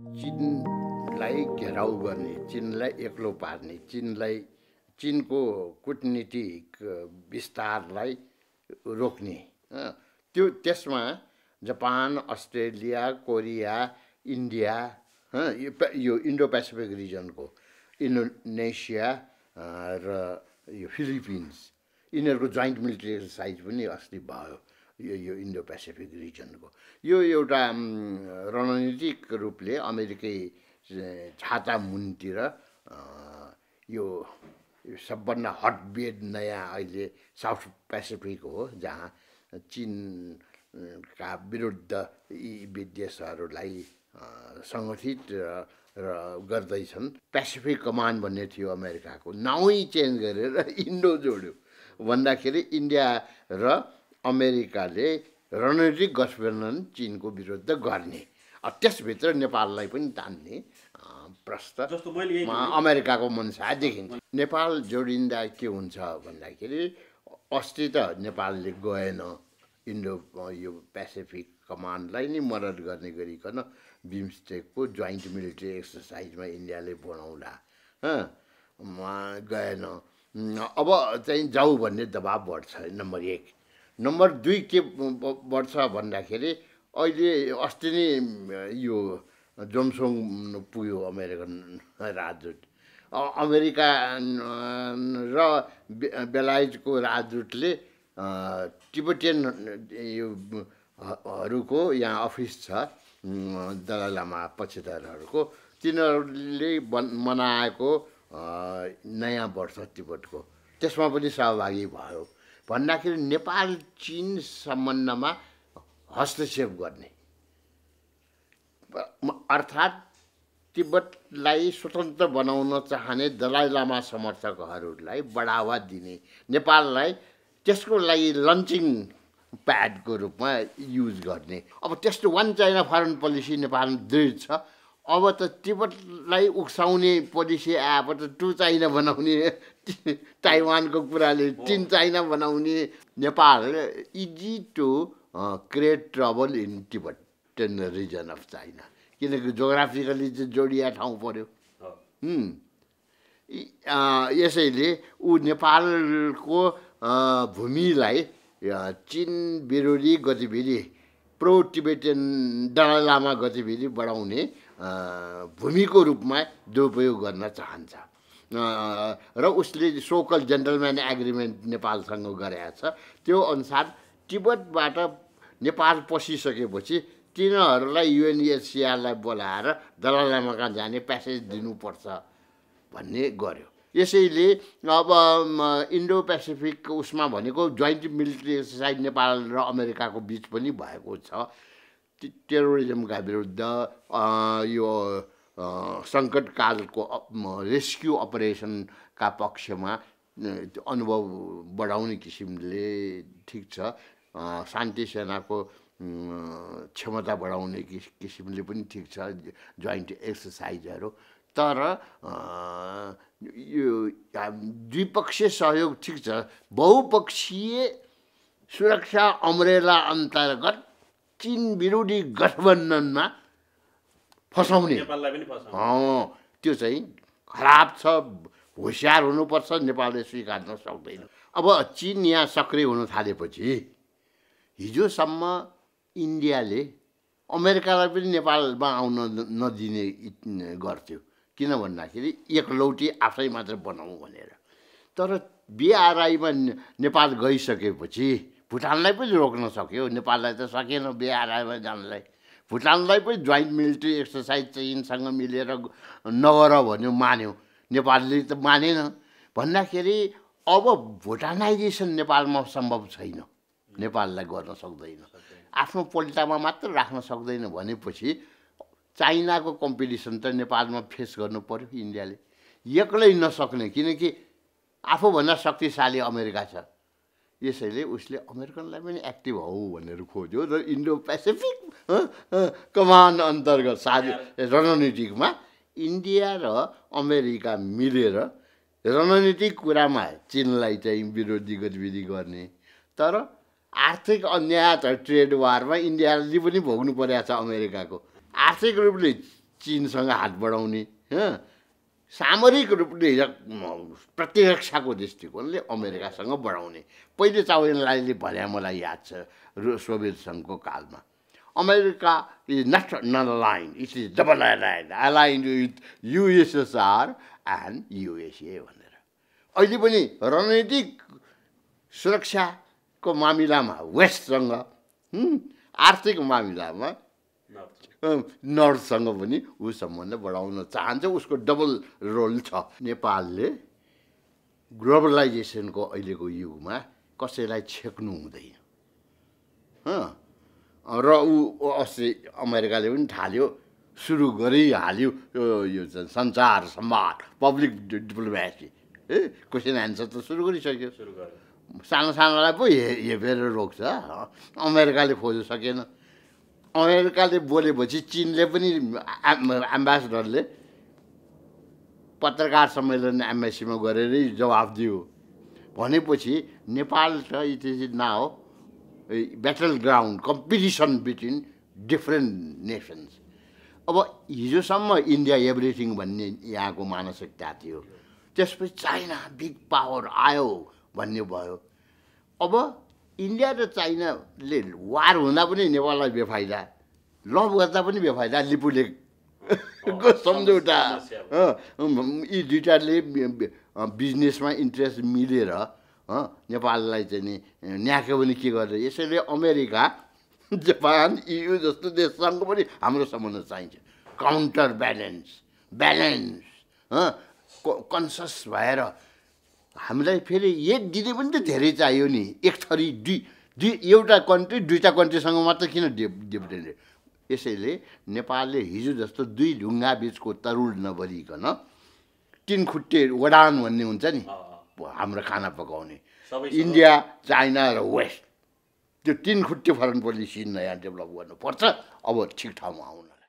चीनलाई घेराउ गर्ने, चीनलाई एक्लो पार्ने, चीनको कूटनीतिक विस्तारलाई रोक्ने, त्यसमा जापान, अस्ट्रेलिया, कोरिया, इन्डिया, यो इन्डो पेसिफिक रिजनको इन्डोनेसिया र यो फिलिपिन्स, यिनीहरूको जोइन्ट मिलिट्री एक्सर्साइज पनि अस्ति भयो यो इन्डो पेसिफिक रिजनको। यो एउटा रणनीतिक रूपले अमेरिकी छाता मुनतिर यो सबभन्दा हटबेड नयाँ अहिले साउथ पेसिफिक हो, जहाँ चीनका विरुद्ध यी देशहरूलाई सङ्गठित र गर्दैछन्। पेसिफिक कमान्ड भन्ने थियो अमेरिकाको, नामै चेन्ज गरेर इन्डो जोड्यो भन्दाखेरि इन्डिया र अमेरिकाले रणनीतिक गठबन्धन चीनको विरुद्ध गर्ने, त्यसभित्र नेपाललाई पनि तान्ने प्रस्तावमा अमेरिकाको मनसा देखिन्छ। नेपाल जोडिँदा के हुन्छ भन्दाखेरि अस्ति त नेपालले गएन इन्डो यो पेसिफिक कमान्डलाई नै मद्दत गर्ने गरिकन बिमस्टेकको जोइन्ट मिलिट्री एक्सर्साइजमा इन्डियाले बनाउँदा गएन। अब चाहिँ जाऊ भन्ने दबाब बढ्छ, नम्बर 1। नम्बर 2 के बढ्छ भन्दाखेरि अहिले अस्ति नै यो जोमसोङ पुग्यो अमेरिकन राजदूत। अमेरिका र बेलायतको राजदूतले तिब्बतियन हरूको यहाँ अफिस छ दलाई लामा पछिदारहरूको, तिनीहरूले मनाएको नयाँ वर्ष तिब्बतको, त्यसमा पनि सहभागी भयो भन्दाखेरि नेपाल चीन सम्बन्धमा हस्तक्षेप गर्ने, अर्थात् तिब्बतलाई स्वतन्त्र बनाउन चाहने दलाई लामा समर्थकहरूलाई बढावा दिने, नेपाललाई त्यसको लागि लन्चिङ प्याडको रूपमा युज गर्ने। अब त्यस्तो one China foreign policy Nepal दृढ छ। अब त तिब्बतलाई उक्साउने पोलिसी आएप त टु चाइना बनाउने, ताइवानको कुराले तीन चाइना बनाउने। Nepal easy to create trouble in Tibetan region of China, किनकि जोग्राफिकली चाहिँ जोडिया ठाउँ पर्यो। यसैले ऊ नेपालको भूमिलाई चीन विरोधी गतिविधि, प्रो टिबेटियन दलाई लामा गतिविधि बढाउने भूमिको रूपमा दुरुपयोग गर्न चाहन्छ र उसले सोकल जेन्टलम्यान एग्रिमेन्ट नेपालसँग गरेको छ। त्यो अनुसार तिब्बतबाट नेपाल पसिसकेपछि तिनीहरूलाई युएनएचसिआरलाई बोलाएर दलाई लामा कहाँ जाने प्यासेज दिनुपर्छ भन्ने गर्यो। यसैले अब इन्डो पेसिफिक उसमा भनेको जोइन्ट मिलिट्री एक्सर्साइज नेपाल र अमेरिकाको बिच पनि भएको छ। टेरोरिजमका विरुद्ध यो सङ्कटकालको रेस्क्यु अपरेसनका पक्षमा अनुभव बढाउने किसिमले ठिक छ, शान्ति सेनाको क्षमता बढाउने किसिमले पनि ठिक छ जोइन्ट एक्सर्साइजहरू। तर यो द्विपक्षीय सहयोग ठिक छ, बहुपक्षीय सुरक्षा अम्ब्रेला अन्तर्गत चीन विरोधी गठबन्धनमा फसाउने त्यो चाहिँ खराब छ, होसियार हुनुपर्छ, नेपालले स्वीकार्न सक्दैन। अब चीन यहाँ सक्रिय हुन थालेपछि हिजोसम्म इन्डियाले अमेरिकालाई पनि नेपालमा आउन नदिने गर्थ्यो, किन भन्दाखेरि एकलौटी आफै मात्र बनाऊ भनेर। तर बिआरआईमा नेपाल गइसकेपछि भुटानलाई पनि रोक्न सक्यो, नेपाललाई त सकेन बिआरआईमा जानलाई। भुटानलाई पनि जोइन्ट मिलिट्री एक्सर्साइज चीनसँग मिलेर नगर भन्यो, मान्यो, नेपालले त मानेन भन्दाखेरि अब भुटानाइजेसन नेपालमा सम्भव छैन, नेपाललाई गर्न सक्दैन, आफ्नो पोल्टामा मात्र राख्न सक्दैन भनेपछि चाइनाको कम्पिटिसन त नेपालमा फेस गर्नु पर्यो इन्डियाले, एक्लै नसक्ने, किनकि आफूभन्दा शक्तिशाली अमेरिका छ। यसैले उसले अमेरिकनलाई पनि एक्टिभ हौ भनेर खोज्यो र इन्डो पेसिफिक कमान्ड अन्तर्गत रणनीतिकमा इन्डिया र अमेरिका मिलेर रणनीतिक कुरामा चीनलाई चाहिँ विरोधी गतिविधि गर्ने। तर आर्थिक अन्याय ट्रेड वारमा इन्डियाले पनि भोग्नु परेको छ अमेरिकाको। आर्थिक रूपले चीनसँग हात बढाउने सामरिक रूपले प्रतिरक्षाको दृष्टिकोणले अमेरिकासँग बढाउने पहिले चाउरिनलाईले भने मलाई याद छ सोभियत सङ्घको कालमा America is not non aligned it is double aligned with USSR and USA भनेर अहिले पनि रणनीतिक सुरक्षाको मामिलामा वेस्टसँग आर्थिक मामिलामा नर्थसँग पनि ऊ सम्बन्ध बढाउन चाहन्छ उसको डबल रोल छ नेपालले ग्लोबलाइजेसनको अहिलेको युगमा कसैलाई छेक्नु हुँदैन र ऊ अस्ति अमेरिकाले पनि थाल्यो सुरु गरिहाल्यो यो सञ्चार संवाद पब्लिक डिप्लोमेसी क्वेसन एन्सर त सुरु गरिसक्यो सानो सानोलाई पो हेपेर रोक्छ अमेरिकाले खोज्नु सकेन अमेरिकाले बोलेपछि चीनले पनि एम्बेसडरले पत्रकार सम्मेलन एम्बेसीमा गरेरै जवाफ दियो भनेपछि नेपाल त it is now battle ground competition between different nations अब हिजोसम्म इन्डिया एभ्रिथिङ भन्ने यहाँको मानसिकता थियो त्यसपछि चाइना बिग पावर आयो भन्ने भयो अब इन्डिया र चाइनाले वार हुँदा पनि नेपाललाई बेफाइदा लभ गर्दा पनि बेफाइदा लिपुलेकको सम्झौता यी दुईटाले बिजनेसमा इन्ट्रेस्ट मिलेर नेपाललाई चाहिँ नि न्याक्यो भने के गर्छ यसैले अमेरिका जापान EU जस्तो देशसँग पनि हाम्रो सम्बन्ध चाहिन्छ काउन्टर ब्यालेन्स कन्सियस भएर हामीलाई फेरि एक दिने पनि त धेरै चाहियो नि एक थरी दुई एउटा कन्ट्री दुईटा कन्ट्रीसँग मात्र किन डिफरेन्ट यसैले नेपालले हिजो जस्तो दुई ढुङ्गा बिचको तरुल नबरिकन तीन खुट्टे वडान भन्ने हुन्छ नि हाम्रो खाना पकाउने इन्डिया चाइना र वेस्ट त्यो तीन खुट्टे फरेन पोलिसी नयाँ डेभलप गर्नुपर्छ अब ठिक ठाउँमा आउन